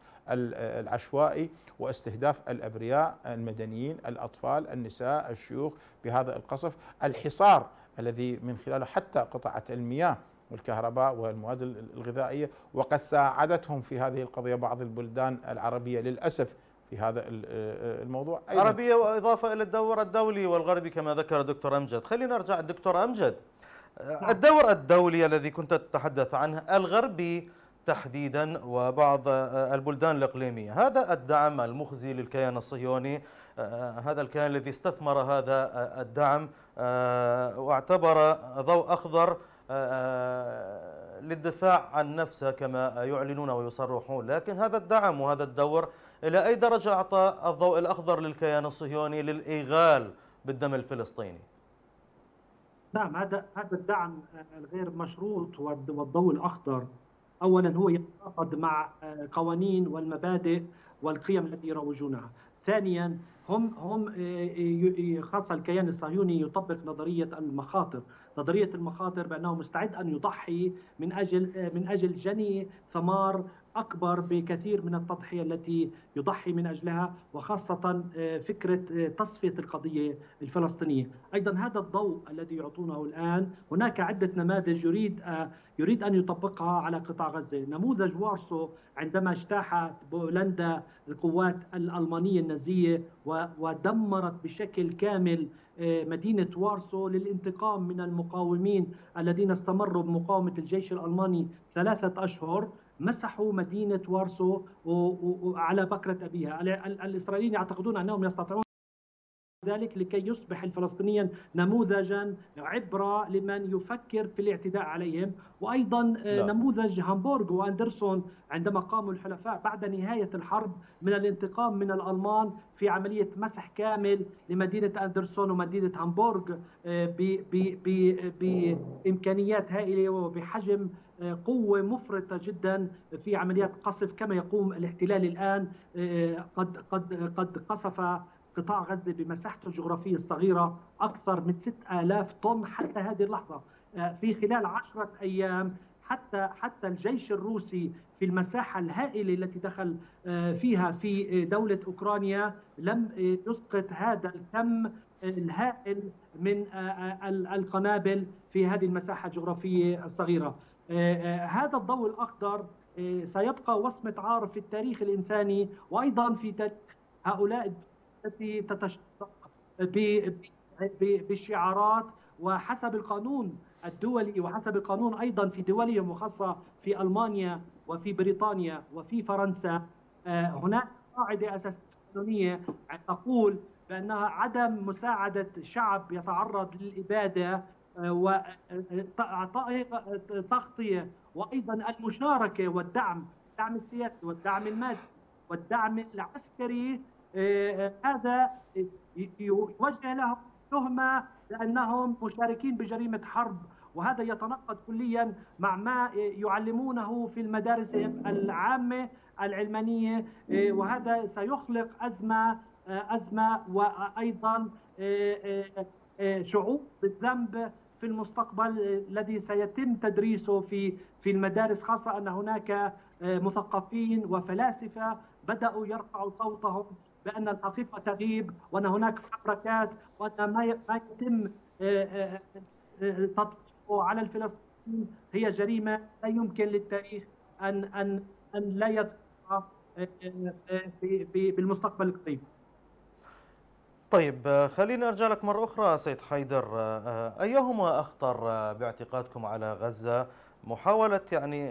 العشوائي واستهداف الأبرياء المدنيين الأطفال النساء الشيوخ بهذا القصف، الحصار الذي من خلاله حتى قطعت المياه والكهرباء والمواد الغذائية، وقد ساعدتهم في هذه القضية بعض البلدان العربية للأسف في هذا الموضوع أيضا. عربية وإضافة إلى الدور الدولي والغربي كما ذكر دكتور أمجد. خلينا نرجع الدكتور أمجد، الدور الدولي الذي كنت تتحدث عنه الغربي تحديدا وبعض البلدان الإقليمية، هذا الدعم المخزي للكيان الصهيوني، هذا الكيان الذي استثمر هذا الدعم واعتبر ضوء أخضر للدفاع عن نفسه كما يعلنون ويصرحون، لكن هذا الدعم وهذا الدور إلى أي درجة أعطى الضوء الأخضر للكيان الصهيوني للإيغال بالدم الفلسطيني؟ نعم، هذا هذا الدعم الغير مشروط والضوء الأخضر أولا هو يتعاقد مع قوانين والمبادئ والقيم التي يروجونها. ثانيا هم هم خاصة الكيان الصهيوني يطبق نظرية المخاطر، نظرية المخاطر بأنه مستعد أن يضحي من أجل من أجل جني ثمار أكبر بكثير من التضحية التي يضحي من أجلها، وخاصة فكرة تصفية القضية الفلسطينية. أيضا هذا الضوء الذي يعطونه الآن هناك عدة نماذج يريد يريد أن يطبقها على قطاع غزة. نموذج وارسو عندما اجتاحت بولندا القوات الألمانية النازية ودمرت بشكل كامل مدينة وارسو للانتقام من المقاومين الذين استمروا بمقاومة الجيش الألماني ثلاثة أشهر، مسحوا مدينة وارسو على بكرة أبيها. الإسرائيليين يعتقدون أنهم يستطيعون ذلك لكي يصبح الفلسطينيين نموذجا عبرة لمن يفكر في الاعتداء عليهم. وأيضا لا. نموذج هامبورغ وأندرسون عندما قاموا الحلفاء بعد نهاية الحرب من الانتقام من الألمان في عملية مسح كامل لمدينة أندرسون ومدينة هامبورغ بإمكانيات هائلة وبحجم قوة مفرطة جدا في عمليات قصف كما يقوم الاحتلال الآن. قد قد قد قصف قطاع غزة بمساحته الجغرافية الصغيرة أكثر من ستة آلاف طن حتى هذه اللحظة في خلال عشرة أيام. حتى حتى الجيش الروسي في المساحة الهائلة التي دخل فيها في دولة أوكرانيا لم يسقط هذا الكم الهائل من القنابل في هذه المساحة الجغرافية الصغيرة. هذا الضوء الأخضر سيبقى وصمة عار في التاريخ الإنساني وأيضا في تاريخ هؤلاء التي تتشق بالشعارات وحسب القانون الدولي وحسب القانون أيضا في دولهم، وخاصة في ألمانيا وفي بريطانيا وفي فرنسا. هناك قاعدة أساسية قانونية تقول بأن عدم مساعدة شعب يتعرض للإبادة وإعطائه تغطية، وأيضا المشاركة والدعم، الدعم السياسي والدعم المادي والدعم العسكري، هذا يوجه لهم تهمة لأنهم مشاركين بجريمة حرب، وهذا يتناقض كليا مع ما يعلمونه في المدارس العامة العلمانية، وهذا سيخلق أزمة أزمة وأيضا شعور بالذنب في المستقبل الذي سيتم تدريسه في في المدارس، خاصة أن هناك مثقفين وفلاسفة بدأوا يرفعوا صوتهم بأن الحقيقة تغيب، وأن هناك فبركات، وأن ما يتم تطبيقه على الفلسطينيين هي جريمة لا يمكن للتاريخ أن أن أن لا يذكرها بالمستقبل القريب. طيب خلينا أرجع لك مرة أخرى سيد حيدر، أيهما أخطر باعتقادكم على غزة؟ محاولة يعني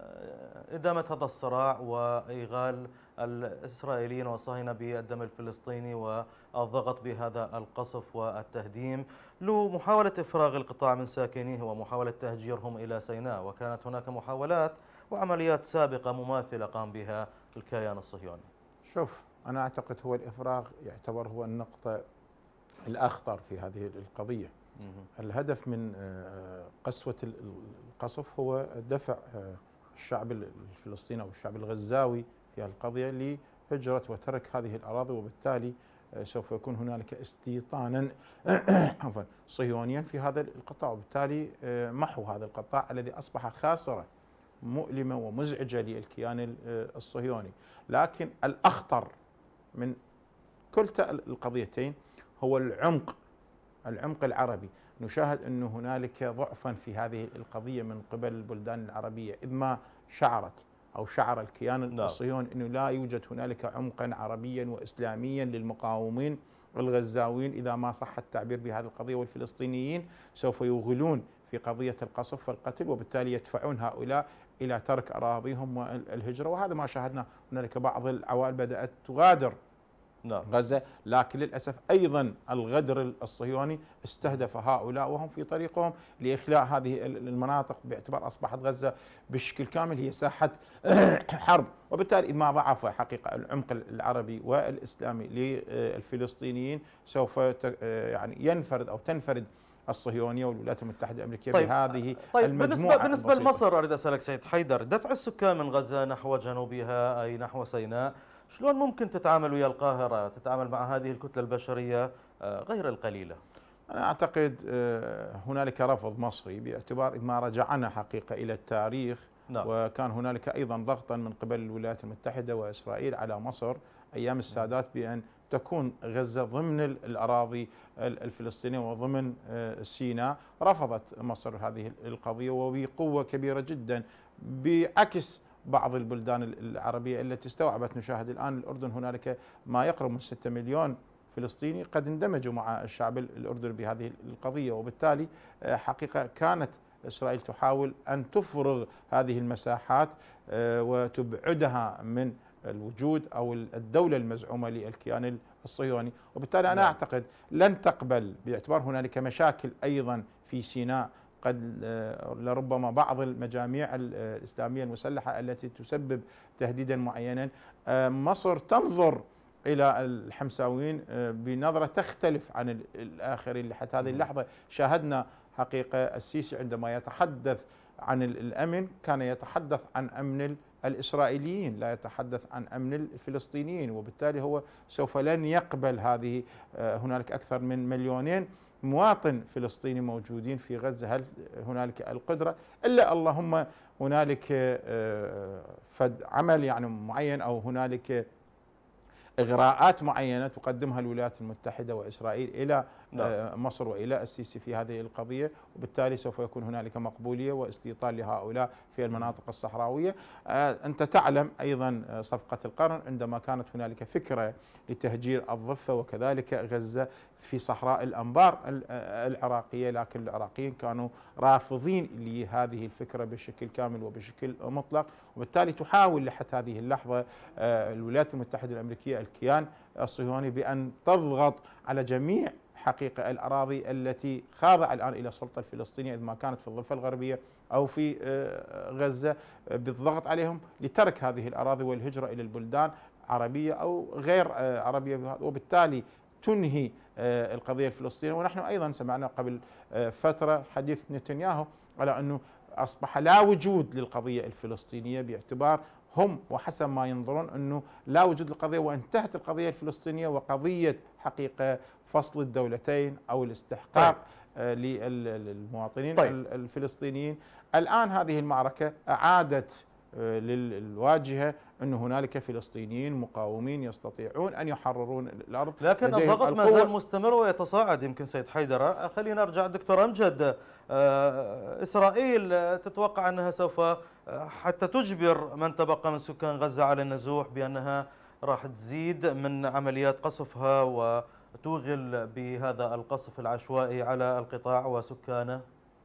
إدامة هذا الصراع وإيغال الإسرائيليين والصهاينة بالدم الفلسطيني والضغط بهذا القصف والتهديم، له محاولة إفراغ القطاع من ساكنيه ومحاولة تهجيرهم إلى سيناء، وكانت هناك محاولات وعمليات سابقة مماثلة قام بها الكيان الصهيوني. شوف، أنا أعتقد هو الإفراغ يعتبر هو النقطة الأخطر في هذه القضية. الهدف من قسوة القصف هو دفع الشعب الفلسطيني أو الشعب الغزاوي في القضية لهجرة وترك هذه الأراضي، وبالتالي سوف يكون هنالك استيطانا عفوا صهيونيا في هذا القطاع، وبالتالي محو هذا القطاع الذي أصبح خاسرة مؤلمة ومزعجة للكيان الصهيوني. لكن الأخطر من كلتا القضيتين هو العمق العمق العربي. نشاهد أن هنالك ضعفا في هذه القضية من قبل البلدان العربية، إذ ما شعرت أو شعر الكيان الصهيوني أنه لا يوجد هنالك عمقا عربيا وإسلاميا للمقاومين الغزاويين، إذا ما صح التعبير بهذه القضية، والفلسطينيين سوف يغلون في قضية القصف والقتل، وبالتالي يدفعون هؤلاء إلى ترك أراضيهم والهجرة. وهذا ما شاهدنا، هنالك بعض العوائل بدأت تغادر نعم. غزة، لكن للأسف أيضا الغدر الصهيوني استهدف هؤلاء وهم في طريقهم لإخلاء هذه المناطق، باعتبار أصبحت غزة بشكل كامل هي ساحة حرب. وبالتالي ما ضعف حقيقة العمق العربي والإسلامي للفلسطينيين سوف يعني ينفرد أو تنفرد الصهيونية والولايات المتحدة الأمريكية طيب بهذه طيب المجموعة. بالنسبة, بالنسبة لمصر أريد أسألك سيد حيدر، دفع السكان من غزة نحو جنوبها أي نحو سيناء، شلون ممكن تتعامل ويا القاهرة، تتعامل مع هذه الكتلة البشرية غير القليلة؟ أنا أعتقد هنالك رفض مصري، باعتبار ما رجعنا حقيقة إلى التاريخ نعم. وكان هنالك أيضا ضغطا من قبل الولايات المتحدة وإسرائيل على مصر أيام السادات بأن تكون غزة ضمن الأراضي الفلسطينية وضمن سيناء. رفضت مصر هذه القضية وبقوة كبيرة جدا، بعكس بعض البلدان العربية التي استوعبت. نشاهد الآن الأردن هنالك ما يقرب من ستة مليون فلسطيني قد اندمجوا مع الشعب الأردني بهذه القضية، وبالتالي حقيقة كانت إسرائيل تحاول أن تفرغ هذه المساحات وتبعدها من الوجود أو الدولة المزعومة للكيان الصهيوني. وبالتالي أنا أعتقد لن تقبل، باعتبار هنالك مشاكل أيضا في سيناء، قد لربما بعض المجاميع الإسلامية المسلحة التي تسبب تهديدا معينا. مصر تنظر إلى الحمساويين بنظرة تختلف عن الآخرين. لحتى هذه اللحظة شاهدنا حقيقة السيسي عندما يتحدث عن الأمن كان يتحدث عن أمن الإسرائيليين، لا يتحدث عن أمن الفلسطينيين، وبالتالي هو سوف لن يقبل هذه. هنالك أكثر من مليونين مواطن فلسطيني موجودين في غزة، هل هنالك القدرة؟ إلا اللهم هنالك فد عمل يعني معين أو هنالك إغراءات معينة تقدمها الولايات المتحدة وإسرائيل إلى نعم. مصر وإلى السيسي في هذه القضية، وبالتالي سوف يكون هنالك مقبولية واستيطان لهؤلاء في المناطق الصحراوية. أنت تعلم أيضا صفقة القرن عندما كانت هنالك فكرة لتهجير الضفة وكذلك غزة في صحراء الأنبار العراقية، لكن العراقيين كانوا رافضين لهذه الفكرة بشكل كامل وبشكل مطلق. وبالتالي تحاول لحتى هذه اللحظة الولايات المتحدة الأمريكية والكيان الصهيوني بأن تضغط على جميع حقيقة الأراضي التي خاضعة الآن إلى السلطة الفلسطينية، إذا ما كانت في الضفة الغربية أو في غزة، بالضغط عليهم لترك هذه الأراضي والهجرة إلى البلدان عربية أو غير عربية، وبالتالي تنهي القضية الفلسطينية. ونحن أيضا سمعنا قبل فترة حديث نتنياهو على أنه أصبح لا وجود للقضية الفلسطينية، باعتبار هم وحسب ما ينظرون أنه لا وجود للقضية وانتهت القضية الفلسطينية، وقضية حقيقة فصل الدولتين أو الاستحقاق طيب. للمواطنين طيب. الفلسطينيين. الآن هذه المعركة أعادت للواجهة أن هنالك فلسطينيين مقاومين يستطيعون أن يحررون الأرض، لكن الضغط ما زال مستمر ويتصاعد. يمكن سيد حيدر، خلينا نرجع دكتور أمجد. إسرائيل تتوقع أنها سوف حتى تجبر من تبقى من سكان غزة على النزوح، بأنها راح تزيد من عمليات قصفها وتوغل بهذا القصف العشوائي على القطاع وسكانه؟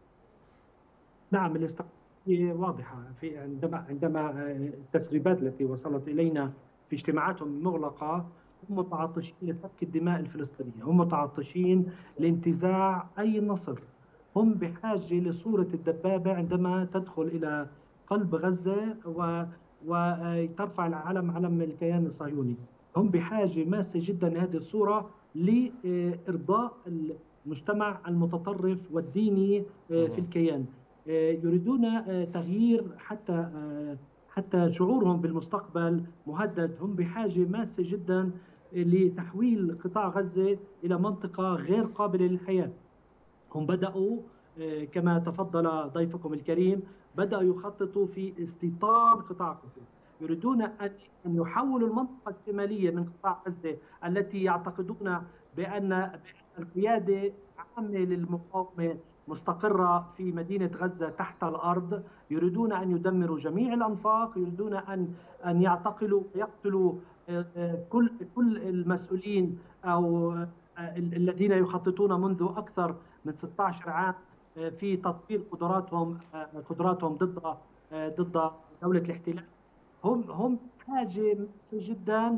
نعم، الاستراتيجية واضحة. في عندما عندما التسريبات التي وصلت إلينا في اجتماعاتهم المغلقة، هم متعطشين لسفك الدماء الفلسطينية، هم متعطشين لانتزاع أي نصر، هم بحاجة لصورة الدبابة عندما تدخل إلى قلب غزة و وترفع العلم علم الكيان الصهيوني. هم بحاجة ماسة جدا لهذه الصورة لإرضاء المجتمع المتطرف والديني في الكيان. يريدون تغيير حتى حتى شعورهم بالمستقبل مهدد. هم بحاجة ماسة جدا لتحويل قطاع غزة إلى منطقة غير قابلة للحياة. هم بدأوا كما تفضل ضيفكم الكريم، بدأوا يخططوا في استيطان قطاع غزة. يريدون أن يحولوا المنطقة الشمالية من قطاع غزة التي يعتقدون بأن القيادة عامة للمقاومة مستقرة في مدينة غزة تحت الأرض. يريدون أن يدمروا جميع الأنفاق، يريدون أن أن يعتقلوا يقتلوا كل كل المسؤولين أو الذين يخططون منذ أكثر من ستة عشر عام في تطوير قدراتهم قدراتهم ضد ضد دولة الاحتلال. هم هم حاجة ماسة جدا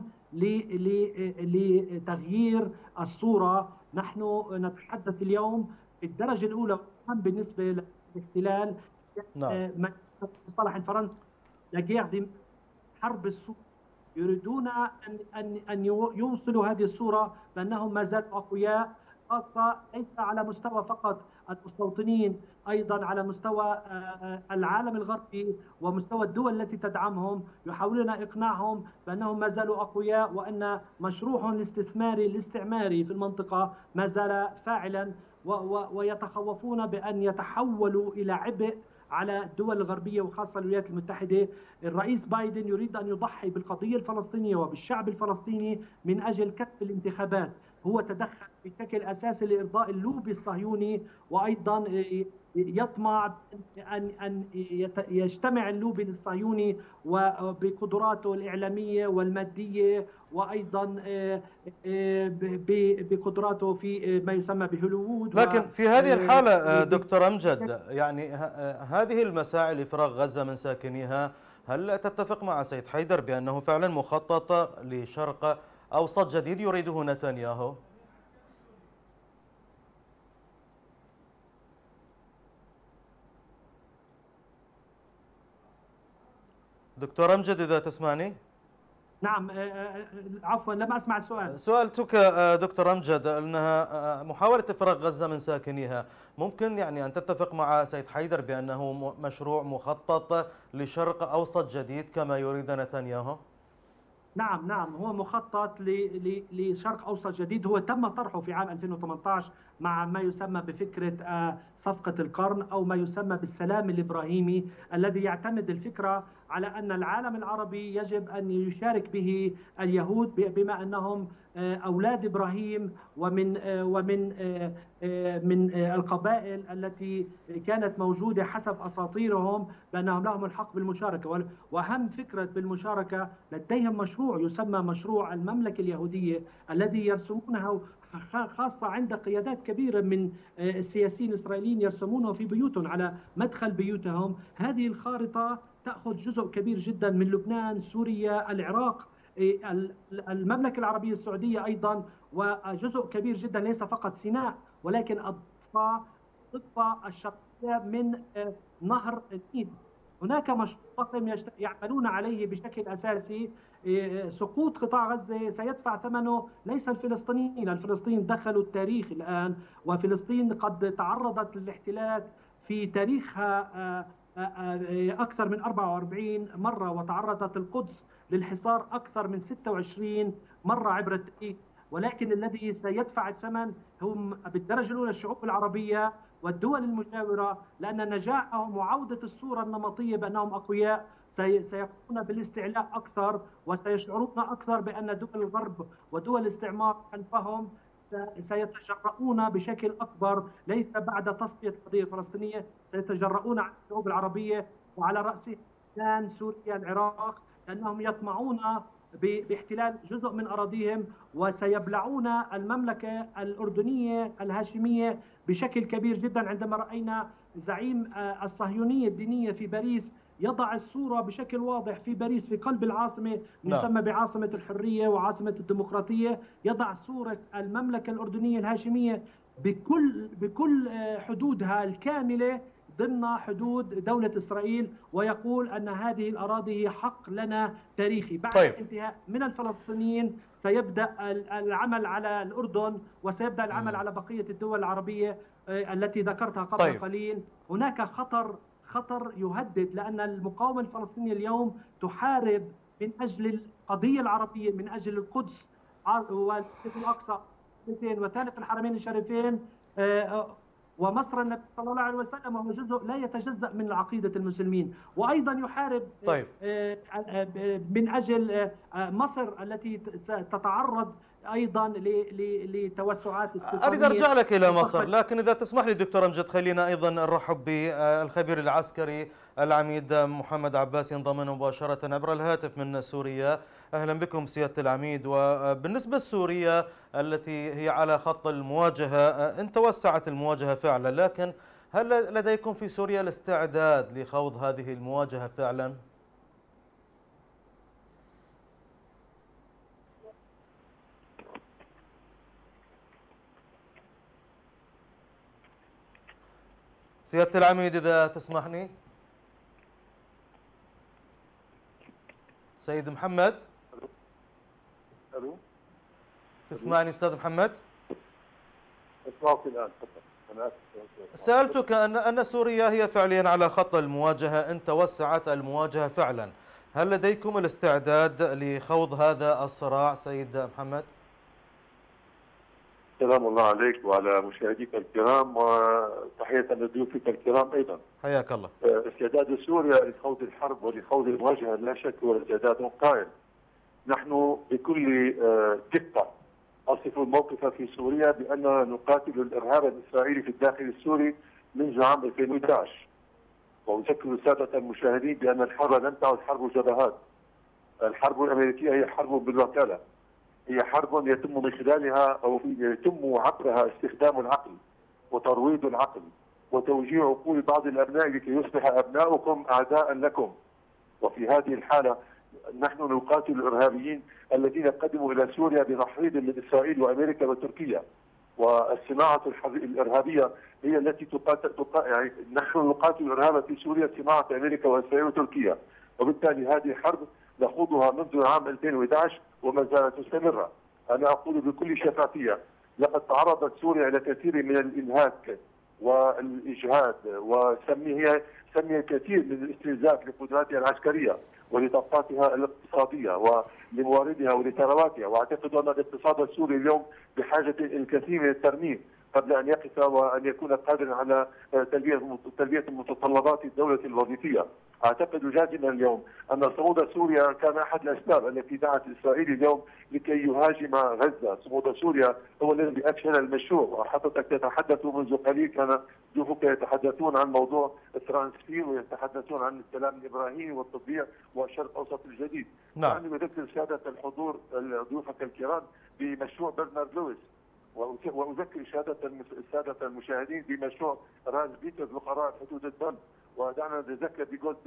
لتغيير الصورة. نحن نتحدث اليوم في الدرجة الأولى بالنسبة للاحتلال، نعم. المصطلح الفرنسي لا حرب السوق. يريدون أن أن أن يوصلوا هذه الصورة بأنهم ما زالوا أقوياء، خاصة ليس على مستوى فقط المستوطنين، أيضا على مستوى العالم الغربي ومستوى الدول التي تدعمهم. يحاولون إقناعهم بأنهم ما زالوا أقوياء وأن مشروعهم الاستثماري الاستعماري في المنطقة ما زال فاعلا، ويتخوفون بأن يتحولوا إلى عبء على الدول الغربية وخاصة الولايات المتحدة. الرئيس بايدن يريد أن يضحي بالقضية الفلسطينية وبالشعب الفلسطيني من أجل كسب الانتخابات. هو تدخل بشكل أساسي لإرضاء اللوبي الصهيوني، وأيضا يطمع أن أن يجتمع اللوبي الصهيوني وبقدراته الإعلامية والمادية، وأيضا بقدراته في ما يسمى بهوليوود. لكن في هذه الحالة دكتور أمجد، يعني هذه المساعي لإفراغ غزة من ساكنيها، هل تتفق مع سيد حيدر بأنه فعلا مخطط لشرق أوسط جديد يريده نتنياهو؟ دكتور أمجد إذا تسمعني؟ نعم، عفوا لم أسمع السؤال. سؤالتك دكتور أمجد أنها محاولة إفراغ غزة من ساكنيها، ممكن يعني أن تتفق مع سيد حيدر بأنه مشروع مخطط لشرق أوسط جديد كما يريد نتنياهو؟ نعم نعم هو مخطط لشرق أوسط جديد. هو تم طرحه في عام ألفين وثمانية عشر مع ما يسمى بفكرة صفقة القرن أو ما يسمى بالسلام الإبراهيمي، الذي يعتمد الفكرة على أن العالم العربي يجب أن يشارك به اليهود بما أنهم أولاد إبراهيم ومن ومن من القبائل التي كانت موجودة حسب أساطيرهم بأنهم لهم الحق بالمشاركة. وأهم فكرة بالمشاركة لديهم مشروع يسمى مشروع المملكة اليهودية الذي يرسمونه خاصة عند قيادات كبيرة من السياسيين الإسرائيليين يرسمونه في بيوتهم على مدخل بيوتهم. هذه الخارطة تأخذ جزء كبير جدا من لبنان، سوريا، العراق، المملكة العربية السعودية أيضا وجزء كبير جدا ليس فقط سيناء ولكن الضفة الضفة الشرقية من نهر النيل. هناك مشروع ضخم يعملون عليه بشكل أساسي. سقوط قطاع غزة سيدفع ثمنه ليس الفلسطينيين، الفلسطينيين دخلوا التاريخ الآن، وفلسطين قد تعرضت للاحتلال في تاريخها أكثر من أربعة وأربعين مرة، وتعرضت القدس للحصار أكثر من ستة وعشرين مرة عبر التاريخ. ولكن الذي سيدفع الثمن هم بالدرجة الأولى الشعوب العربية والدول المجاورة، لأن نجاحهم وعودة الصورة النمطية بأنهم أقوياء سيقومون بالاستعلاء أكثر، وسيشعرون أكثر بأن دول الغرب ودول الاستعمار خلفهم سيتجرؤون بشكل أكبر، ليس بعد تصفية القضية الفلسطينية، سيتجرؤون على الشعوب العربية وعلى رأسها لبنان، سوريا، العراق، لأنهم يطمعون باحتلال جزء من أراضيهم، وسيبلعون المملكة الأردنية الهاشمية بشكل كبير جدا. عندما رأينا زعيم الصهيونية الدينية في باريس يضع الصورة بشكل واضح في باريس في قلب العاصمة يسمى بعاصمة الحرية وعاصمة الديمقراطية، يضع صورة المملكة الأردنية الهاشمية بكل بكل حدودها الكاملة ضمن حدود دولة إسرائيل، ويقول أن هذه الأراضي هي حق لنا تاريخي. بعد طيب. الانتهاء من الفلسطينيين سيبدأ العمل على الأردن، وسيبدأ العمل م. على بقية الدول العربية التي ذكرتها قبل طيب. قليل. هناك خطر خطر يهدد، لأن المقاومة الفلسطينية اليوم تحارب من أجل القضية العربية، من أجل القدس والمسجد الأقصى وثالث الحرمين الشريفين ومصر النبي صلى الله عليه وسلم، وهو جزء لا يتجزأ من عقيدة المسلمين. وأيضا يحارب طيب. من أجل مصر التي ستتعرض أيضا لتوسعات استيطانية. أريد أرجع لك إلى مصر، لكن إذا تسمح لي دكتور أمجد خلينا أيضا نرحب بالخبير العسكري العميد محمد عباس ينضم مباشرة عبر الهاتف من سوريا. أهلا بكم سيادة العميد. وبالنسبة لسوريا التي هي على خط المواجهة، إن توسعت المواجهة فعلا، لكن هل لديكم في سوريا الاستعداد لخوض هذه المواجهة فعلا؟ سيادة العميد إذا تسمحني. سيد محمد. الو تسمعني استاذ محمد؟ اسمعك الان تفضل. سألتك أن أن سوريا هي فعليا على خط المواجهة، إن توسعت المواجهة فعلا، هل لديكم الاستعداد لخوض هذا الصراع سيد محمد؟ سلام الله عليك وعلى مشاهديك الكرام، وتحية لضيوفك الكرام أيضا. حياك الله. استعداد سوريا لخوض الحرب ولخوض المواجهة لا شك هو استعداد قائم. نحن بكل دقة أصف الموقف في سوريا بأننا نقاتل الإرهاب الإسرائيلي في الداخل السوري منذ عام ألفين وأحد عشر، وأذكر السادة المشاهدين بأن الحرب لم تعد حرب جبهات. الحرب الأمريكية هي حرب بالوكالة، هي حرب يتم من خلالها أو يتم عبرها استخدام العقل وترويض العقل وتوجيه عقول بعض الأبناء لكي يصبح أبناؤكم أعداء لكم. وفي هذه الحالة نحن نقاتل الإرهابيين الذين قدموا إلى سوريا بتحريض من إسرائيل وأمريكا وتركيا، والصناعة الإرهابية هي التي تقاتل تقا... يعني نحن نقاتل الإرهاب في سوريا صناعة أمريكا وإسرائيل وتركيا، وبالتالي هذه حرب نخوضها منذ عام ألفين وأحد عشر وما زالت مستمرة. أنا أقول بكل شفافية لقد تعرضت سوريا إلى كثير من الإنهاك والإجهاد وسميه سمي كثير من الاستنزاف لقدراتها العسكرية ولطاقاتها الاقتصادية ولمواردها ولثرواتها، واعتقد ان الاقتصاد السوري اليوم بحاجة الكثير من الترميم قبل ان يقف وان يكون قادرا على تلبية تلبية متطلبات الدولة الوظيفية. اعتقد جازما اليوم ان صمود سوريا كان احد الاسباب التي دعت اسرائيل اليوم لكي يهاجم غزة. صمود سوريا هو الذي افشل المشروع، وحضرتك تتحدث منذ قليل كان ضيوفك يتحدثون عن موضوع الترانسفير ويتحدثون عن السلام الابراهيمي والتطبيع والشرق الاوسط الجديد. نعم. يعني بذكر سادة الحضور ضيوفك الكرام بمشروع برنارد لويس، واذكر سادة السادة المشاهدين بمشروع راز بيتر لقراء حدود الدم، ودعنا نتذكر بجولدبرغ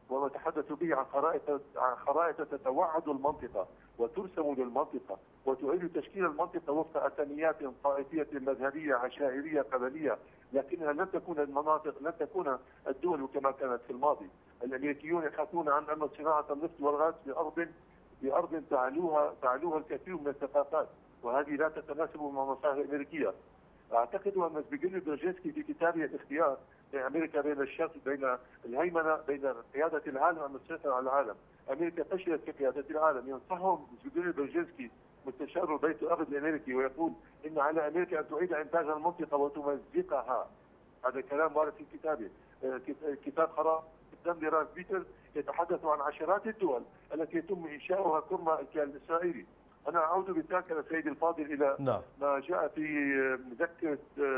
ونتحدث به عن خرائط عن خرائط تتوعد المنطقة وترسم للمنطقة وتعيد تشكيل المنطقة وفق أتنيات طائفية مذهبية عشائرية قبلية، لكنها لن تكون المناطق لن تكون الدول كما كانت في الماضي. الأمريكيون يخافون عن أن صناعة النفط والغاز في أرض في أرض تعلوها تعلوها الكثير من الثقافات، وهذه لا تتناسب مع المصالح الأمريكية. أعتقد أن زبيغنيو برجينسكي في كتابه الاختيار بين أمريكا بين الشرق بين الهيمنة بين قيادة العالم والسيطرة على العالم، أمريكا فشلت في قيادة العالم. ينصحهم زبيغنيو برجينسكي مستشار البيت الأبيض الأمريكي ويقول إن على أمريكا أن تعيد إنتاج المنطقة وتمزقها. هذا كلام وارد في كتابه. كتاب خراب قدام راس بيتر يتحدث عن عشرات الدول التي يتم إنشاؤها كرمة الكيان الإسرائيلي. أنا أعود بالذاكرة سيدي الفاضل إلى نعم. ما جاء في مذكرة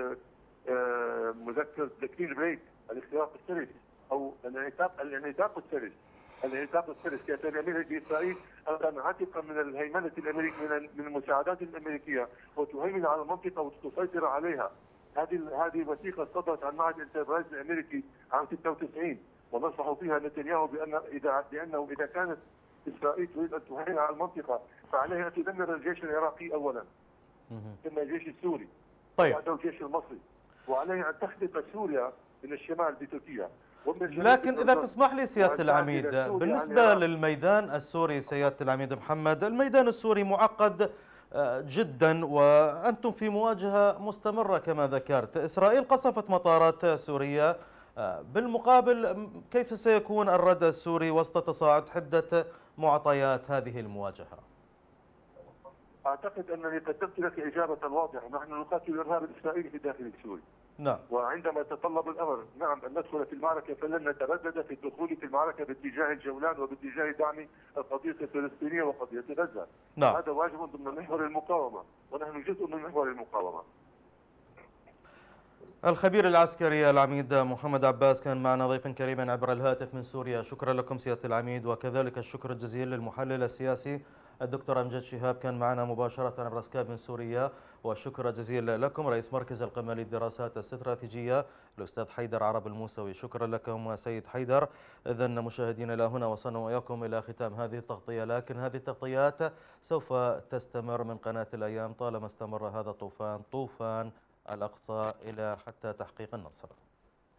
مذكرة كلين بريك الاختراق الثالث أو الانعتاق الانعتاق الثالث الانعتاق الثالث كانت الأمريكا إسرائيل أن تنعتق من الهيمنة الأمريكية من من المساعدات الأمريكية وتهيمن على المنطقة وتسيطر عليها. هذه هذه وثيقة صدرت عن معهد انتربرايز الأمريكي عام ستة وتسعين، ونصحوا فيها نتنياهو بأن إذا بأنه إذا كانت إسرائيل تريد أن تهيمن على المنطقة فعليها أن تدمر الجيش العراقي أولا، ثم الجيش السوري، طيب، وبعده الجيش المصري، وعليها أن تخطف سوريا من الشمال بتركيا. لكن إذا تسمح لي سيادة العميد، بالنسبة للميدان السوري سيادة العميد محمد، الميدان السوري معقد جدا وأنتم في مواجهة مستمرة كما ذكرت. إسرائيل قصفت مطارات سورية، بالمقابل كيف سيكون الرد السوري وسط تصاعد حدة معطيات هذه المواجهة؟ أعتقد أنني قدمت لك إجابة واضحة. نحن نقاتل الإرهاب الإسرائيلي في الداخل السوري. نعم. وعندما يتطلب الأمر نعم أن ندخل في المعركة فلن نتردد في الدخول في المعركة باتجاه الجولان وباتجاه دعم القضية الفلسطينية وقضية غزة. نعم. هذا واجب ضمن محور المقاومة ونحن جزء من محور المقاومة. الخبير العسكري العميد محمد عباس كان معنا ضيفا كريما عبر الهاتف من سوريا. شكرا لكم سيادة العميد، وكذلك الشكر الجزيل للمحلل السياسي الدكتور أمجد شهاب كان معنا مباشرة عبر سكايب من سوريا. والشكر الجزيل لكم رئيس مركز القمة للدراسات الاستراتيجية الأستاذ حيدر عرب الموسوي. شكرا لكم سيد حيدر. إذن مشاهدينا إلى هنا وصلنا وإياكم إلى ختام هذه التغطية، لكن هذه التغطيات سوف تستمر من قناة الأيام طالما استمر هذا الطوفان طوفان الأقصى إلى حتى تحقيق النصر.